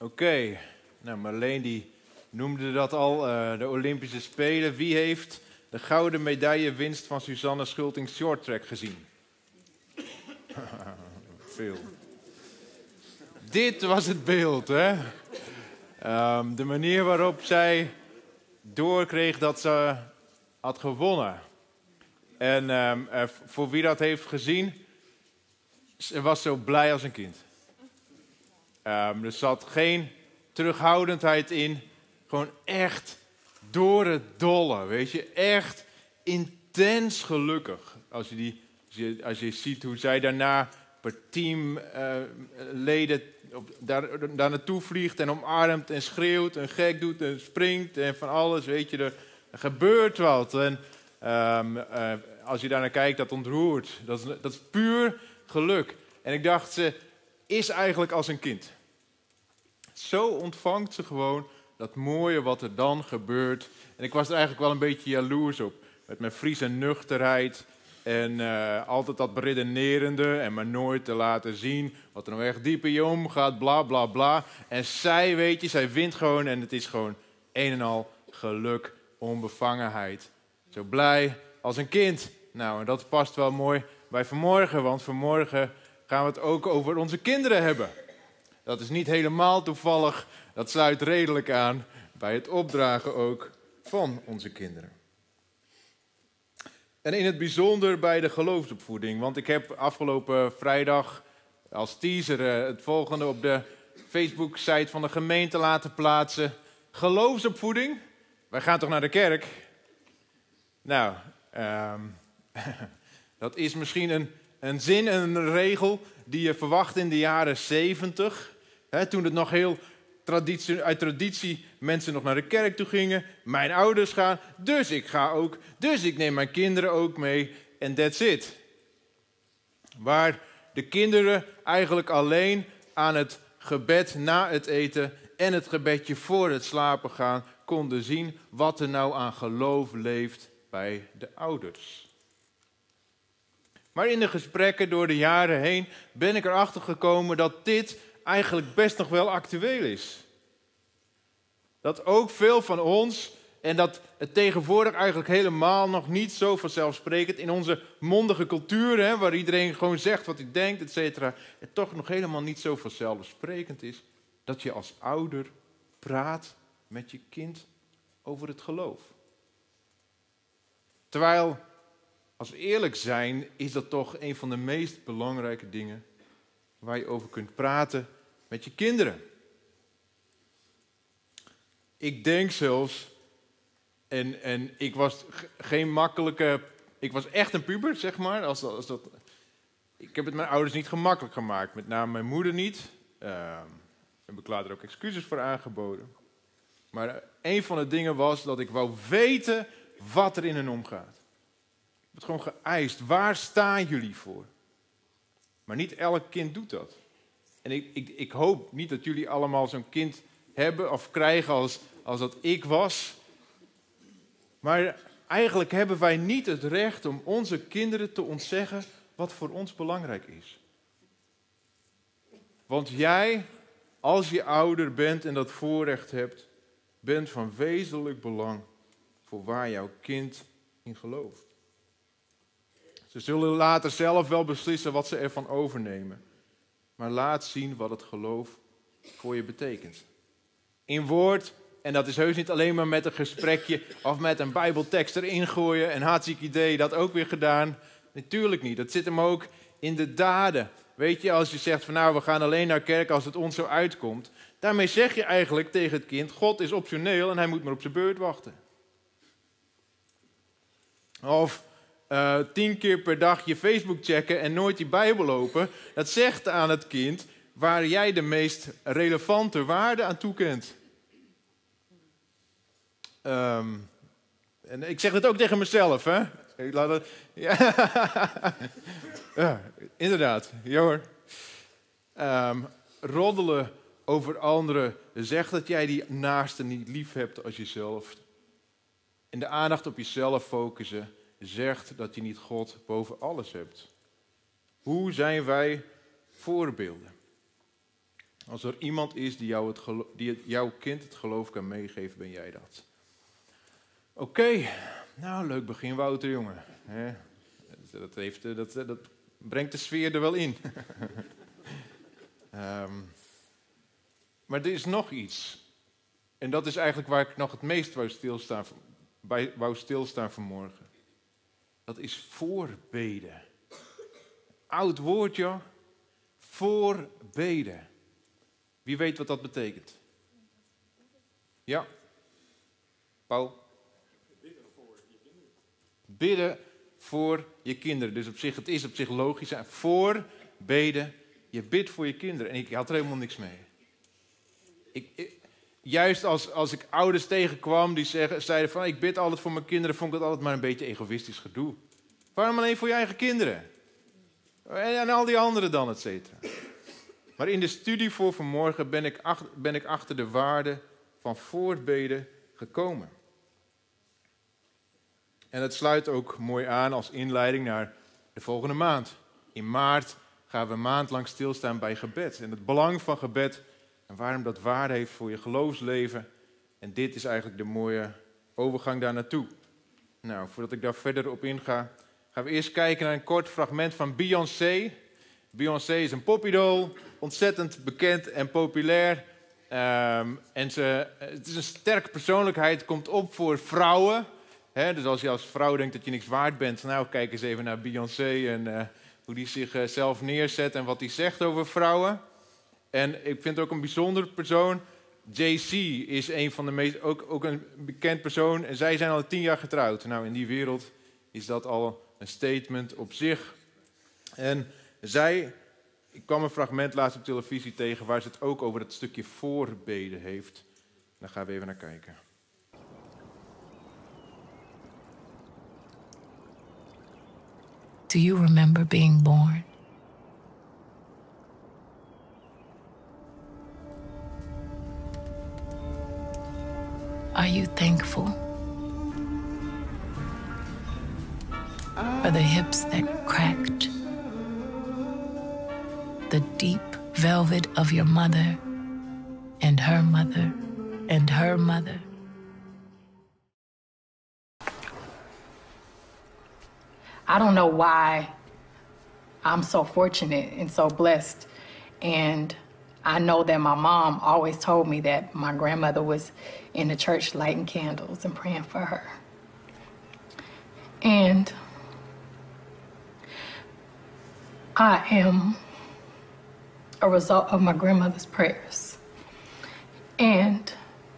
Oké, nou Marleen die noemde dat al, de Olympische Spelen. Wie heeft de gouden medaillewinst van Suzanne Schulting shorttrack gezien? Veel. Dit was het beeld, hè? De manier waarop zij doorkreeg dat ze had gewonnen. En voor wie dat heeft gezien, ze was zo blij als een kind. Er zat geen terughoudendheid in. Gewoon echt door het dolle, weet je. Echt intens gelukkig. Als je ziet hoe zij daarna per teamleden daar naartoe vliegt en omarmt en schreeuwt en gek doet en springt en van alles, weet je. Er gebeurt wat. En als je daar naar kijkt, dat ontroert. Dat is puur geluk. En ik dacht, ze is eigenlijk als een kind. Zo ontvangt ze gewoon dat mooie wat er dan gebeurt. En ik was er eigenlijk wel een beetje jaloers op. Met mijn Friese nuchterheid. En altijd dat beredenerende. En maar nooit te laten zien wat er nou echt diep in je omgaat. Bla bla bla. En zij, weet je, zij wint gewoon. En het is gewoon een en al geluk, onbevangenheid. Zo blij als een kind. Nou, en dat past wel mooi bij vanmorgen. Want vanmorgen gaan we het ook over onze kinderen hebben. Dat is niet helemaal toevallig. Dat sluit redelijk aan bij het opdragen ook van onze kinderen. En in het bijzonder bij de geloofsopvoeding. Want ik heb afgelopen vrijdag als teaser het volgende op de Facebook-site van de gemeente laten plaatsen. Geloofsopvoeding? Wij gaan toch naar de kerk? Nou, dat is misschien een zin en een regel die je verwacht in de jaren 70. Toen het nog heel uit traditie mensen nog naar de kerk toe gingen. Mijn ouders gaan, dus ik ga ook. Dus ik neem mijn kinderen ook mee. En that's it. Waar de kinderen eigenlijk alleen aan het gebed na het eten en het gebedje voor het slapen gaan konden zien wat er nou aan geloof leeft bij de ouders. Maar in de gesprekken door de jaren heen ben ik erachter gekomen dat dit eigenlijk best nog wel actueel is. Dat ook veel van ons, en dat het tegenwoordig eigenlijk helemaal nog niet zo vanzelfsprekend in onze mondige cultuur, hè, waar iedereen gewoon zegt wat hij denkt, et cetera, het toch nog helemaal niet zo vanzelfsprekend is dat je als ouder praat met je kind over het geloof. Terwijl, als we eerlijk zijn, is dat toch een van de meest belangrijke dingen waar je over kunt praten met je kinderen. Ik denk zelfs, en ik was geen makkelijke, ik was echt een puber, zeg maar. Ik heb het mijn ouders niet gemakkelijk gemaakt, met name mijn moeder niet. Heb ik later ook excuses voor aangeboden. Maar een van de dingen was dat ik wou weten wat er in hen omgaat. Ik heb het gewoon geëist. Waar staan jullie voor? Maar niet elk kind doet dat. En ik hoop niet dat jullie allemaal zo'n kind hebben of krijgen als dat ik was. Maar eigenlijk hebben wij niet het recht om onze kinderen te ontzeggen wat voor ons belangrijk is. Want jij, als je ouder bent en dat voorrecht hebt, bent van wezenlijk belang voor waar jouw kind in gelooft. Ze zullen later zelf wel beslissen wat ze ervan overnemen. Maar laat zien wat het geloof voor je betekent. In woord, en dat is heus niet alleen maar met een gesprekje of met een bijbeltekst erin gooien en hartstikke idee, dat ook weer gedaan. Natuurlijk niet, dat zit hem ook in de daden. Weet je, als je zegt van nou, we gaan alleen naar kerk als het ons zo uitkomt. Daarmee zeg je eigenlijk tegen het kind, God is optioneel en hij moet maar op zijn beurt wachten. Of 10 keer per dag je Facebook checken en nooit die Bijbel open. Dat zegt aan het kind waar jij de meest relevante waarde aan toekent. En ik zeg het ook tegen mezelf, hè. Ik laat het, ja, inderdaad, ja hoor. Roddelen over anderen zegt dat jij die naaste niet lief hebt als jezelf. En de aandacht op jezelf focussen zegt dat je niet God boven alles hebt. Hoe zijn wij voorbeelden? Als er iemand is die jouw kind het geloof kan meegeven, ben jij dat. Oké, nou leuk begin Wouter, jongen. Dat brengt de sfeer er wel in. Maar er is nog iets. En dat is eigenlijk waar ik nog het meest wou stilstaan vanmorgen. Dat is voorbeden. Oud woord, joh. Voorbeden. Wie weet wat dat betekent? Ja? Paul? Bidden voor je kinderen. Dus het is op zich logisch. Voorbeden. Je bidt voor je kinderen. En ik had er helemaal niks mee. Juist als ik ouders tegenkwam die zeiden van ik bid altijd voor mijn kinderen, vond ik dat altijd maar een beetje egoïstisch gedoe. Waarom alleen voor je eigen kinderen? En al die anderen dan, et cetera. Maar in de studie voor vanmorgen ben ik achter de waarde van voorbeden gekomen. En het sluit ook mooi aan als inleiding naar de volgende maand. In maart gaan we een maand lang stilstaan bij gebed. En het belang van gebed en waarom dat waarde heeft voor je geloofsleven. En dit is eigenlijk de mooie overgang daar naartoe. Nou, voordat ik daar verder op inga, gaan we eerst kijken naar een kort fragment van Beyoncé. Beyoncé is een popidool, ontzettend bekend en populair. Het is een sterke persoonlijkheid, komt op voor vrouwen. Dus als je als vrouw denkt dat je niks waard bent, nou kijk eens even naar Beyoncé en hoe die zichzelf neerzet en wat hij zegt over vrouwen. En ik vind het ook een bijzonder persoon. Jay-Z is een van de meest, ook een bekend persoon. En zij zijn al 10 jaar getrouwd. Nou, in die wereld is dat al een statement op zich. En ik kwam een fragment laatst op televisie tegen waar ze het ook over het stukje voorbeden heeft. Daar gaan we even naar kijken. Do you remember being born? Are you thankful for the hips that cracked, the deep velvet of your mother and her mother and her mother? I don't know why I'm so fortunate and so blessed. And I know that my mom always told me that my grandmother was in the church lighting candles and praying for her. And I am a result of my grandmother's prayers. And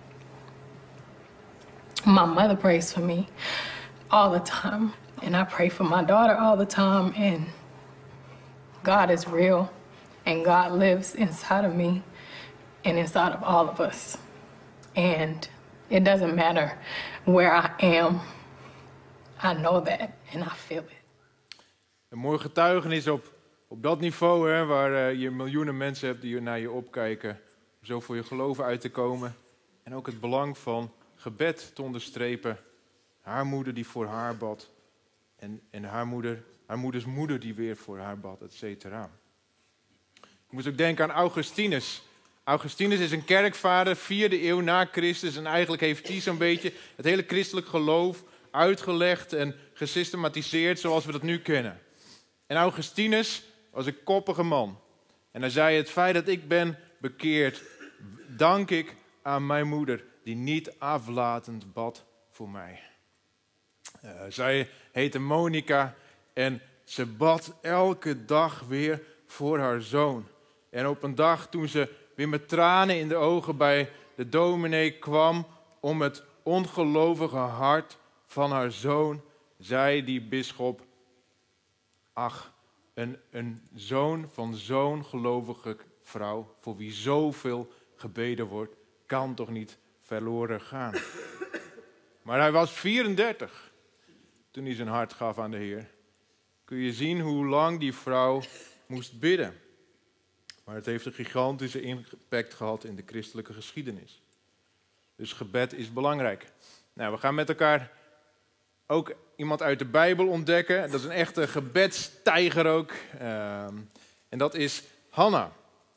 my mother prays for me all the time. And I pray for my daughter all the time. And God is real. And God lives inside of me and inside of all of us. And it doesn't matter where I am. I know that and I feel it. Een mooi getuigenis op dat niveau, hè, waar je miljoenen mensen hebt die naar je opkijken. Om zo voor je geloven uit te komen. En ook het belang van gebed te onderstrepen. Haar moeder die voor haar bad. En haar moeders moeder die weer voor haar bad, et cetera. Ik moest ook denken aan Augustinus. Augustinus is een kerkvader, 4e eeuw na Christus. En eigenlijk heeft hij zo'n beetje het hele christelijk geloof uitgelegd en gesystematiseerd zoals we dat nu kennen. En Augustinus was een koppige man. En hij zei, het feit dat ik ben bekeerd, dank ik aan mijn moeder die niet aflatend bad voor mij. Zij heette Monica en ze bad elke dag weer voor haar zoon. En op een dag toen ze weer met tranen in de ogen bij de dominee kwam om het ongelovige hart van haar zoon, zei die bisschop, ach, een zoon van zo'n gelovige vrouw, voor wie zoveel gebeden wordt, kan toch niet verloren gaan. Maar hij was 34 toen hij zijn hart gaf aan de Heer. Kun je zien hoe lang die vrouw moest bidden. Maar het heeft een gigantische impact gehad in de christelijke geschiedenis. Dus gebed is belangrijk. Nou, we gaan met elkaar ook iemand uit de Bijbel ontdekken. Dat is een echte gebedstijger ook. En dat is Hanna.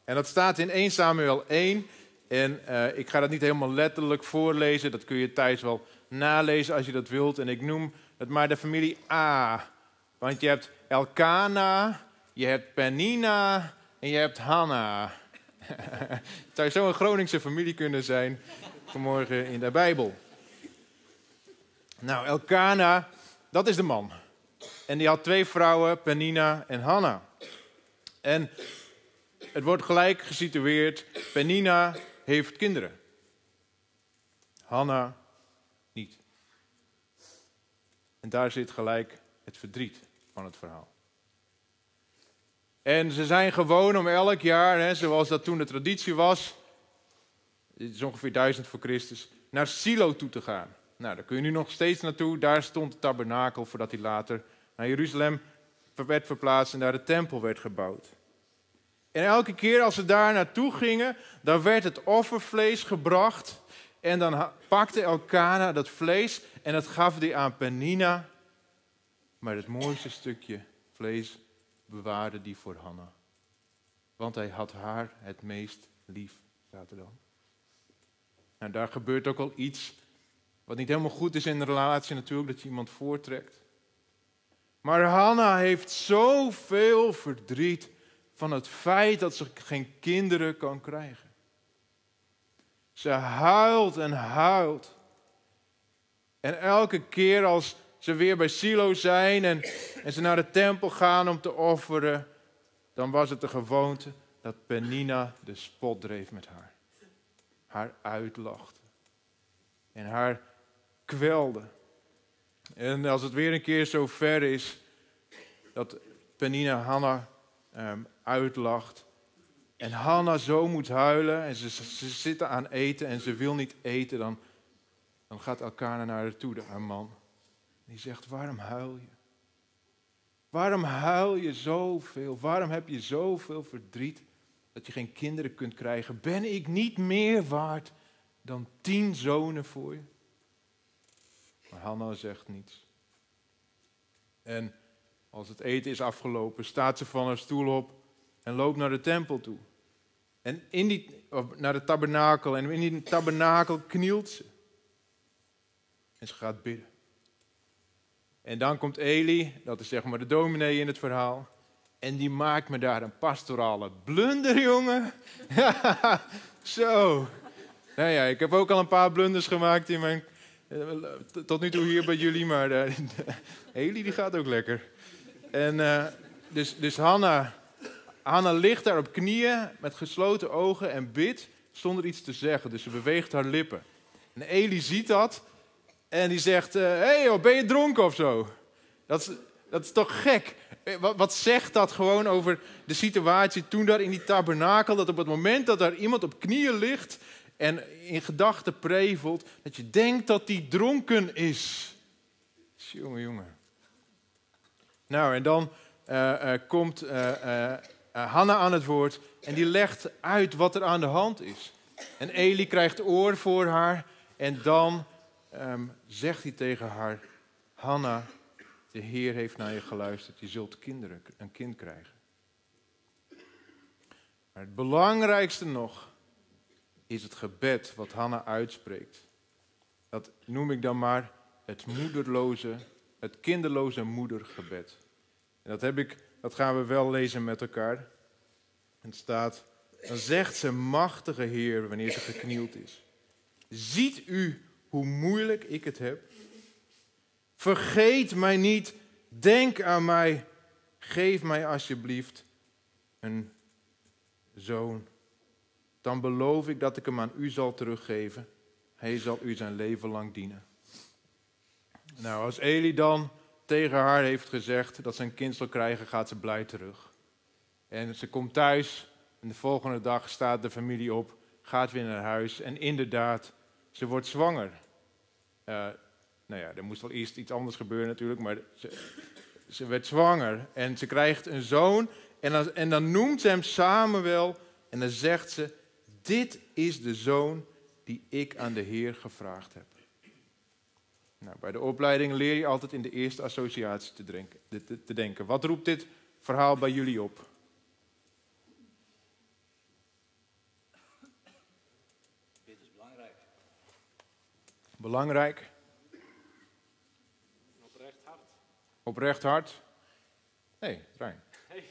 En dat staat in 1 Samuel 1. En ik ga dat niet helemaal letterlijk voorlezen. Dat kun je thuis wel nalezen als je dat wilt. En ik noem het maar de familie A. Want je hebt Elkana, je hebt Penina en je hebt Hanna. Het zou zo'n Groningse familie kunnen zijn vanmorgen in de Bijbel. Nou, Elkana, dat is de man. En die had 2 vrouwen, Penina en Hanna. En het wordt gelijk gesitueerd. Penina heeft kinderen. Hanna niet. En daar zit gelijk het verdriet van het verhaal. En ze zijn gewoon om elk jaar, zoals dat toen de traditie was, dit is ongeveer 1000 voor Christus, naar Silo toe te gaan. Nou, daar kun je nu nog steeds naartoe. Daar stond de tabernakel voordat hij later naar Jeruzalem werd verplaatst en daar de tempel werd gebouwd. En elke keer als ze daar naartoe gingen, dan werd het offervlees gebracht. En dan pakte Elkana dat vlees en dat gaf hij aan Penina. Maar het mooiste stukje vlees bewaarde die voor Hanna. Want hij had haar het meest lief, staat er dan. Nou, daar gebeurt ook al iets wat niet helemaal goed is in de relatie natuurlijk, dat je iemand voortrekt. Maar Hanna heeft zoveel verdriet van het feit dat ze geen kinderen kan krijgen. Ze huilt en huilt. En elke keer als ze weer bij Silo zijn en ze naar de tempel gaan om te offeren, dan was het de gewoonte dat Penina de spot dreef met haar. Haar uitlachte. En haar kwelde. En als het weer een keer zo ver is dat Penina Hanna uitlacht en Hanna zo moet huilen en ze zitten aan eten en ze wil niet eten, dan gaat Elkana naar haar toe, haar man. Die zegt, waarom huil je? Waarom huil je zoveel? Waarom heb je zoveel verdriet dat je geen kinderen kunt krijgen? Ben ik niet meer waard dan 10 zonen voor je? Maar Hanna zegt niets. En als het eten is afgelopen, staat ze van haar stoel op en loopt naar de tempel toe. En naar de tabernakel. En in die tabernakel knielt ze. En ze gaat bidden. En dan komt Eli, dat is zeg maar de dominee in het verhaal. En die maakt me daar een pastorale blunder, jongen. Zo. Nou ja, ik heb ook al een paar blunders gemaakt in mijn... tot nu toe hier bij jullie, maar Eli die gaat ook lekker. En dus Hanna ligt daar op knieën met gesloten ogen en bidt zonder iets te zeggen. Dus ze beweegt haar lippen. En Eli ziet dat en die zegt, hey joh, ben je dronken of zo? Dat is toch gek? Wat zegt dat gewoon over de situatie toen daar in die tabernakel, dat op het moment dat daar iemand op knieën ligt en in gedachten prevelt, dat je denkt dat die dronken is. Jongen. Nou, en dan komt Hanna aan het woord en die legt uit wat er aan de hand is. En Eli krijgt oor voor haar en dan zegt hij tegen haar, Hanna, de Heer heeft naar je geluisterd, je zult een kind krijgen. Maar het belangrijkste nog is het gebed wat Hanna uitspreekt. Dat noem ik dan maar het kinderloze moedergebed. En dat gaan we wel lezen met elkaar. En het staat, dan zegt ze, machtige Heer, wanneer ze geknield is. Ziet u hoe moeilijk ik het heb? Vergeet mij niet, denk aan mij. Geef mij alsjeblieft een zoon. Dan beloof ik dat ik hem aan u zal teruggeven. Hij zal u zijn leven lang dienen. Nou, als Eli dan tegen haar heeft gezegd dat ze een kind zal krijgen, gaat ze blij terug. En ze komt thuis en de volgende dag staat de familie op, gaat weer naar huis. En inderdaad, ze wordt zwanger. Nou ja, er moest wel eerst iets anders gebeuren natuurlijk, maar ze werd zwanger. En ze krijgt een zoon en dan noemt ze hem Samuel en dan zegt ze, dit is de zoon die ik aan de Heer gevraagd heb. Nou, bij de opleiding leer je altijd in de eerste associatie te denken. Wat roept dit verhaal bij jullie op? Belangrijk. Oprecht hart. Oprecht hart. Nee, Rijn.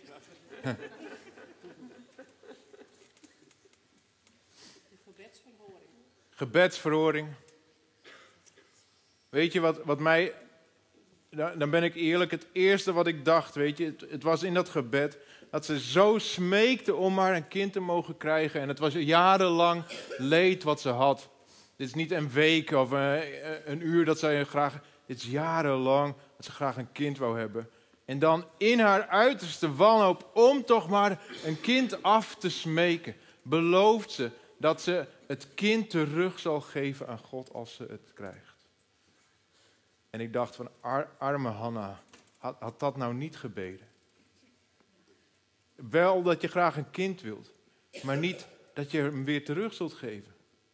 Gebedsverhoring. Weet je wat mij... Dan ben ik eerlijk, het eerste wat ik dacht, weet je, het was in dat gebed dat ze zo smeekte om maar een kind te mogen krijgen. En het was jarenlang leed wat ze had. Dit is niet een week of een uur dat zij graag... Dit is jarenlang dat ze graag een kind wou hebben. En dan in haar uiterste wanhoop om toch maar een kind af te smeken, belooft ze dat ze het kind terug zal geven aan God als ze het krijgt. En ik dacht van, arme Hanna, had dat nou niet gebeden? Wel dat je graag een kind wilt, maar niet dat je hem weer terug zult geven.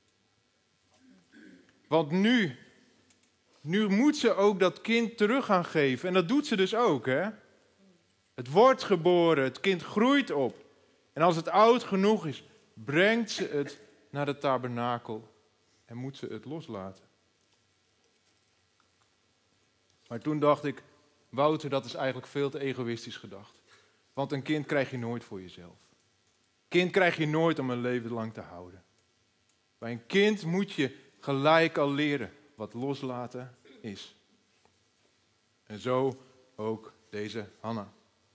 Want nu moet ze ook dat kind terug gaan geven. En dat doet ze dus ook, hè? Het wordt geboren, het kind groeit op. En als het oud genoeg is, brengt ze het naar de tabernakel en moet ze het loslaten. Maar toen dacht ik, Wouter, dat is eigenlijk veel te egoïstisch gedacht. Want een kind krijg je nooit voor jezelf. Kind krijg je nooit om een leven lang te houden. Bij een kind moet je gelijk al leren wat loslaten is. En zo ook deze Hanna.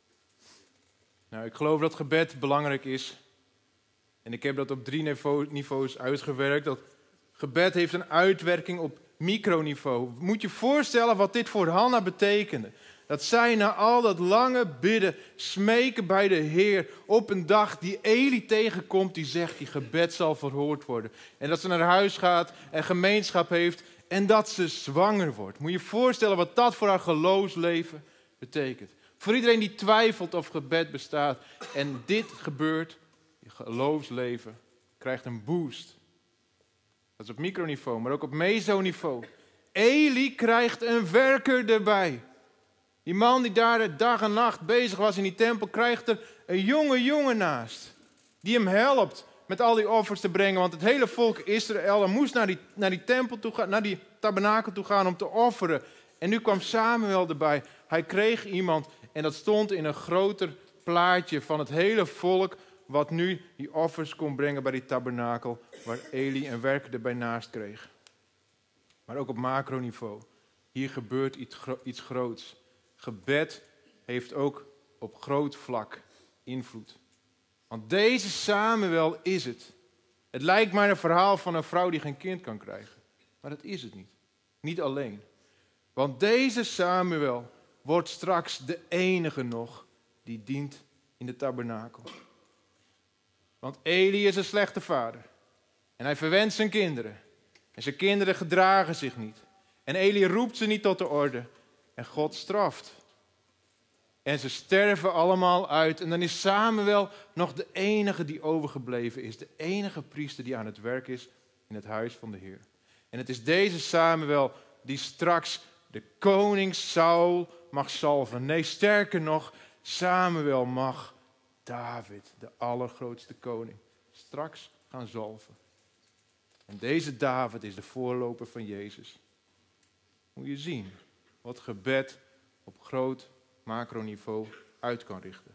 Nou, ik geloof dat gebed belangrijk is. En ik heb dat op 3 niveaus uitgewerkt. Dat gebed heeft een uitwerking op microniveau. Moet je voorstellen wat dit voor Hanna betekende. Dat zij na al dat lange bidden, smeken bij de Heer, op een dag die Eli tegenkomt, die zegt, die gebed zal verhoord worden. En dat ze naar huis gaat en gemeenschap heeft en dat ze zwanger wordt. Moet je je voorstellen wat dat voor haar geloofsleven betekent. Voor iedereen die twijfelt of gebed bestaat en dit gebeurt, je geloofsleven krijgt een boost. Dat is op microniveau, maar ook op mesoniveau. Eli krijgt een werker erbij. Die man die daar dag en nacht bezig was in die tempel, krijgt er een jonge jongen naast. Die hem helpt met al die offers te brengen. Want het hele volk Israël moest naar die tempel toe gaan, naar die tabernakel toe gaan om te offeren. En nu kwam Samuel erbij. Hij kreeg iemand en dat stond in een groter plaatje van het hele volk, wat nu die offers kon brengen bij die tabernakel, waar Eli een werker erbij naast kreeg. Maar ook op macroniveau. Hier gebeurt iets groots. Gebed heeft ook op groot vlak invloed. Want deze Samuel is het. Het lijkt maar een verhaal van een vrouw die geen kind kan krijgen. Maar dat is het niet. Niet alleen. Want deze Samuel wordt straks de enige nog die dient in de tabernakel. Want Eli is een slechte vader. En hij verwenst zijn kinderen. En zijn kinderen gedragen zich niet. En Eli roept ze niet tot de orde. En God straft. En ze sterven allemaal uit. En dan is Samuel nog de enige die overgebleven is. De enige priester die aan het werk is in het huis van de Heer. En het is deze Samuel die straks de koning Saul mag salven. Nee, sterker nog, Samuel mag David, de allergrootste koning, straks gaan zalven. En deze David is de voorloper van Jezus. Moet je zien wat gebed op groot macroniveau uit kan richten.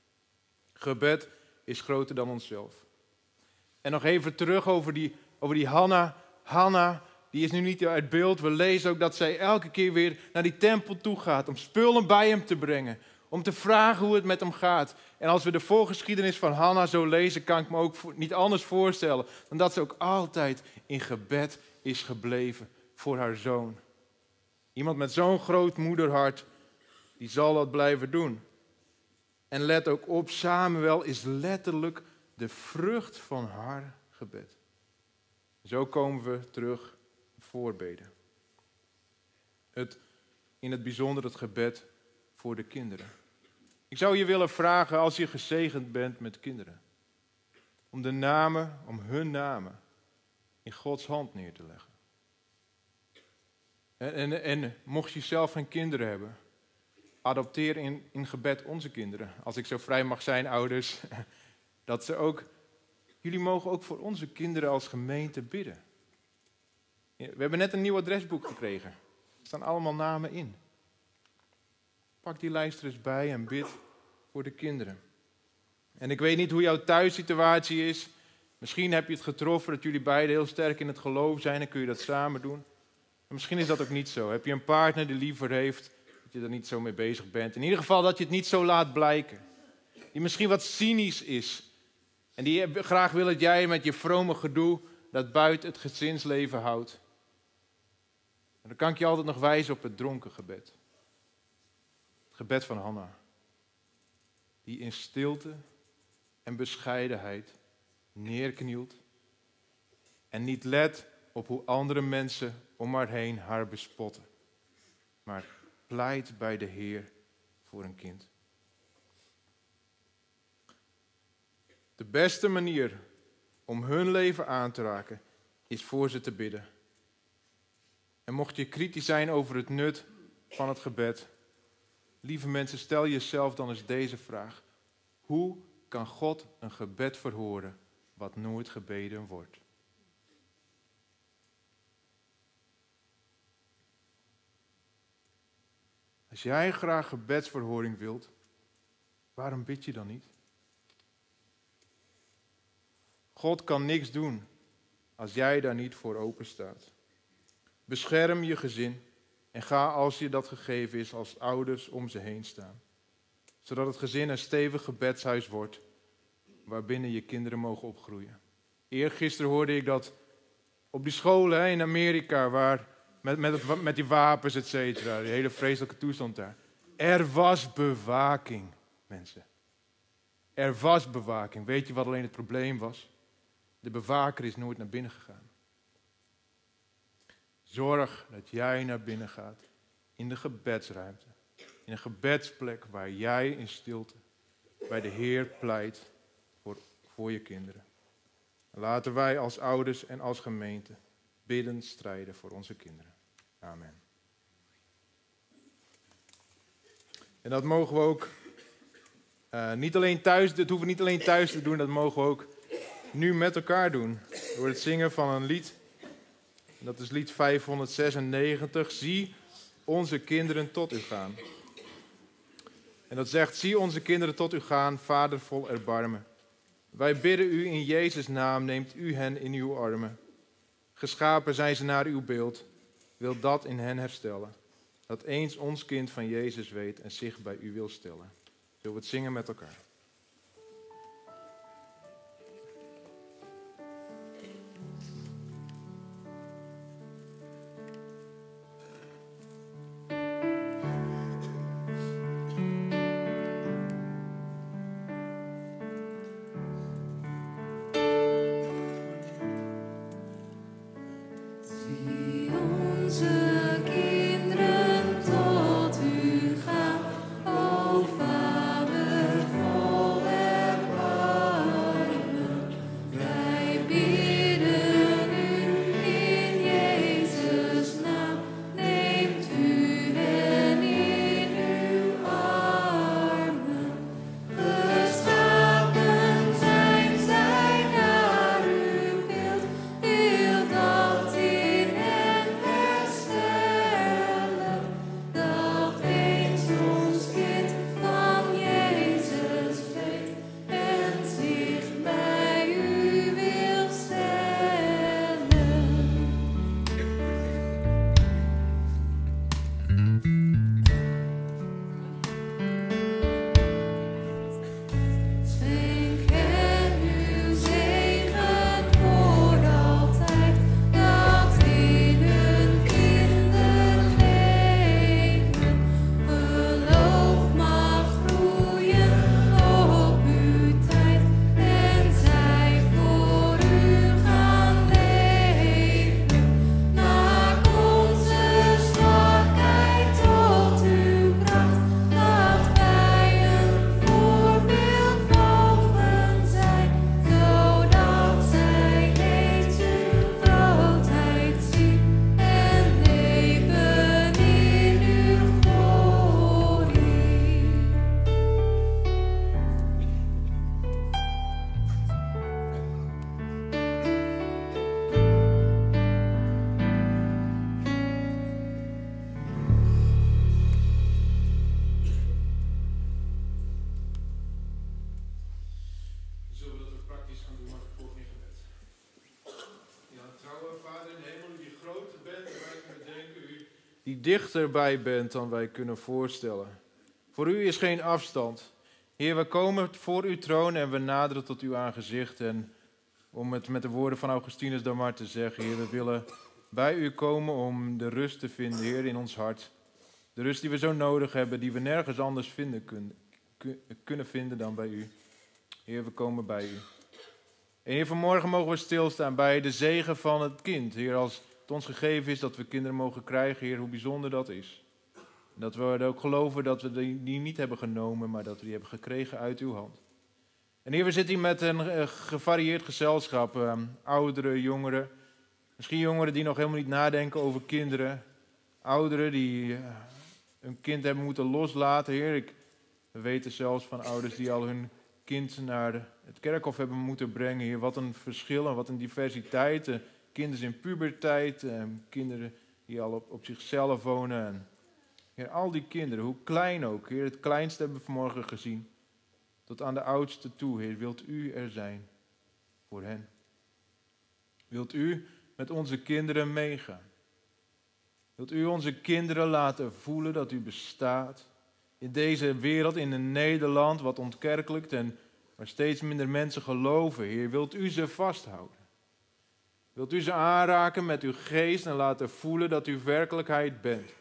Gebed is groter dan onszelf. En nog even terug over die Hanna. Hanna, die is nu niet uit beeld. We lezen ook dat zij elke keer weer naar die tempel toe gaat om spullen bij hem te brengen. Om te vragen hoe het met hem gaat. En als we de voorgeschiedenis van Hanna zo lezen, kan ik me ook niet anders voorstellen dan dat ze ook altijd in gebed is gebleven voor haar zoon. Iemand met zo'n groot moederhart, die zal dat blijven doen. En let ook op, Samuel is letterlijk de vrucht van haar gebed. Zo komen we terug op voorbeden. In het bijzonder het gebed voor de kinderen. Ik zou je willen vragen, als je gezegend bent met kinderen, om hun namen in Gods hand neer te leggen. En mocht je zelf geen kinderen hebben, adopteer in gebed onze kinderen. Als ik zo vrij mag zijn, ouders, jullie mogen ook voor onze kinderen als gemeente bidden. We hebben net een nieuw adresboek gekregen. Er staan allemaal namen in. Pak die lijst er eens bij en bid voor de kinderen. En ik weet niet hoe jouw thuissituatie is. Misschien heb je het getroffen dat jullie beiden heel sterk in het geloof zijn en kun je dat samen doen. Maar misschien is dat ook niet zo. Heb je een partner die liever heeft dat je er niet zo mee bezig bent. In ieder geval dat je het niet zo laat blijken. Die misschien wat cynisch is. En die graag wil dat jij met je vrome gedoe dat buiten het gezinsleven houdt. En dan kan ik je altijd nog wijzen op het dronken gebed. Het gebed van Hanna. Die in stilte en bescheidenheid neerknielt. En niet let op hoe andere mensen om haar heen haar bespotten. Maar pleit bij de Heer voor een kind. De beste manier om hun leven aan te raken is voor ze te bidden. En mocht je kritisch zijn over het nut van het gebed, lieve mensen, stel jezelf dan eens deze vraag. Hoe kan God een gebed verhoren wat nooit gebeden wordt? Als jij graag gebedsverhoring wilt, waarom bid je dan niet? God kan niks doen als jij daar niet voor open staat. Bescherm je gezin en ga als je dat gegeven is als ouders om ze heen staan. Zodat het gezin een stevig gebedshuis wordt waarbinnen je kinderen mogen opgroeien. Eergisteren hoorde ik dat op die scholen in Amerika waar met die wapens et cetera, die hele vreselijke toestand daar. Er was bewaking, mensen. Er was bewaking. Weet je wat alleen het probleem was? De bewaker is nooit naar binnen gegaan. Zorg dat jij naar binnen gaat in de gebedsruimte. In een gebedsplek waar jij in stilte bij de Heer pleit voor je kinderen. Laten wij als ouders en als gemeente biddend strijden voor onze kinderen. Amen. En dat mogen we ook niet alleen thuis, dat hoeven we niet alleen thuis te doen, dat mogen we ook nu met elkaar doen. Door het zingen van een lied. En dat is lied 596. Zie onze kinderen tot u gaan. En dat zegt, zie onze kinderen tot u gaan, Vader vol erbarmen. Wij bidden u in Jezus' naam, neemt u hen in uw armen. Geschapen zijn ze naar uw beeld, wil dat in hen herstellen. Dat eens ons kind van Jezus weet en zich bij u wil stellen. Zullen we het zingen met elkaar? Kinderen tot u gaan, o Vader. u dichterbij bent dan wij kunnen voorstellen. Voor u is geen afstand. Heer, we komen voor uw troon en we naderen tot uw aangezicht. En om het met de woorden van Augustinus dan maar te zeggen, Heer, we willen bij u komen om de rust te vinden, Heer, in ons hart. De rust die we zo nodig hebben, die we nergens anders kunnen vinden dan bij u. Heer, we komen bij u. En Heer, vanmorgen mogen we stilstaan bij de zegen van het kind. Heer, als het ons gegeven is dat we kinderen mogen krijgen, Heer, hoe bijzonder dat is. En dat we ook geloven dat we die niet hebben genomen, maar dat we die hebben gekregen uit uw hand. En Heer, we zitten hier met een gevarieerd gezelschap. Ouderen, jongeren. Misschien jongeren die nog helemaal niet nadenken over kinderen. Ouderen die hun kind hebben moeten loslaten. Heer, we weten zelfs van ouders die al hun kind naar het kerkhof hebben moeten brengen. Heer, wat een verschil en wat een diversiteit. Kinderen in puberteit, kinderen die al op zichzelf wonen. En, Heer, al die kinderen, hoe klein ook. Heer, het kleinste hebben we vanmorgen gezien. Tot aan de oudste toe, Heer, wilt u er zijn voor hen. Wilt u met onze kinderen meegaan. Wilt u onze kinderen laten voelen dat u bestaat. In deze wereld, in een Nederland wat ontkerkelijkt en waar steeds minder mensen geloven, Heer, wilt u ze vasthouden. Wilt u ze aanraken met uw geest en laten voelen dat u werkelijkheid bent.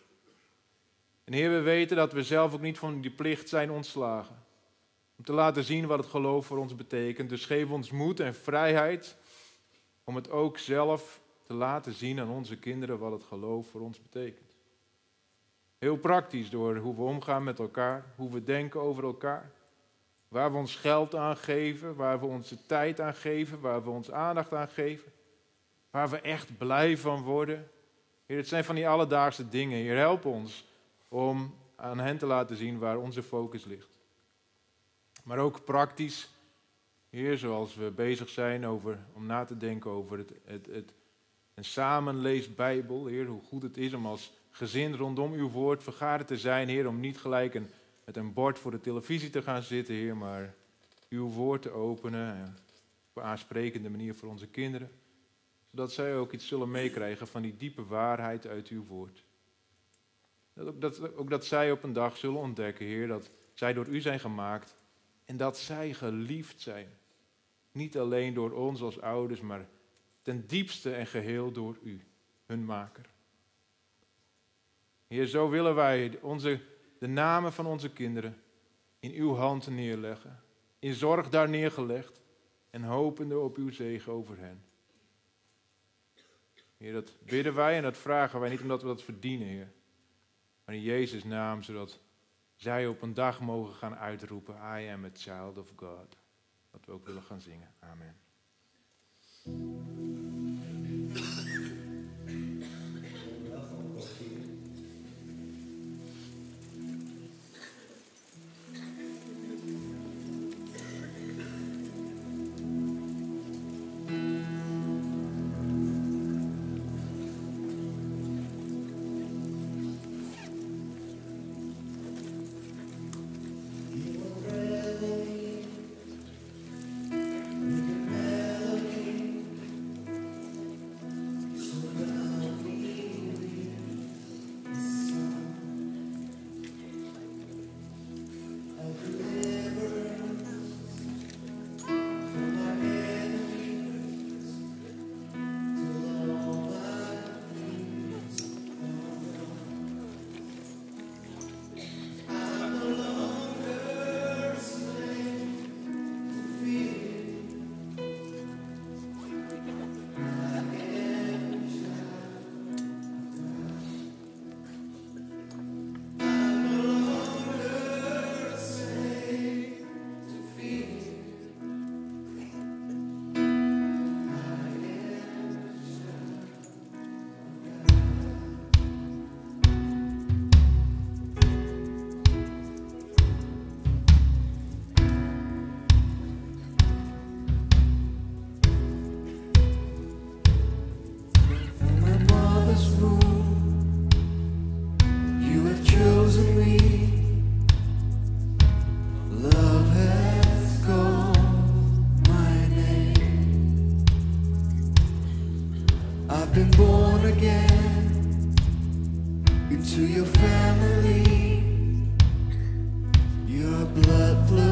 En Heer, we weten dat we zelf ook niet van die plicht zijn ontslagen. Om te laten zien wat het geloof voor ons betekent. Dus geef ons moed en vrijheid om het ook zelf te laten zien aan onze kinderen wat het geloof voor ons betekent. Heel praktisch door hoe we omgaan met elkaar, hoe we denken over elkaar. Waar we ons geld aan geven, waar we onze tijd aan geven, waar we ons aandacht aan geven. Waar we echt blij van worden. Heer, het zijn van die alledaagse dingen. Heer, help ons om aan hen te laten zien waar onze focus ligt. Maar ook praktisch, Heer, zoals we bezig zijn om na te denken over een samenleesbijbel. Heer, hoe goed het is om als gezin rondom uw woord vergaderd te zijn. Heer, om niet gelijk met een bord voor de televisie te gaan zitten, Heer, maar uw woord te openen op een aansprekende manier voor onze kinderen. Zodat zij ook iets zullen meekrijgen van die diepe waarheid uit uw woord. Ook dat zij op een dag zullen ontdekken, Heer, dat zij door u zijn gemaakt en dat zij geliefd zijn. Niet alleen door ons als ouders, maar ten diepste en geheel door u, hun maker. Heer, zo willen wij de namen van onze kinderen in uw hand neerleggen. In zorg daar neergelegd en hopende op uw zegen over hen. Heer, dat bidden wij en dat vragen wij niet omdat we dat verdienen, Heer. Maar in Jezus' naam, zodat zij op een dag mogen gaan uitroepen, I am a child of God. Wat we ook willen gaan zingen. Amen. I've been born again to your family. Your blood flows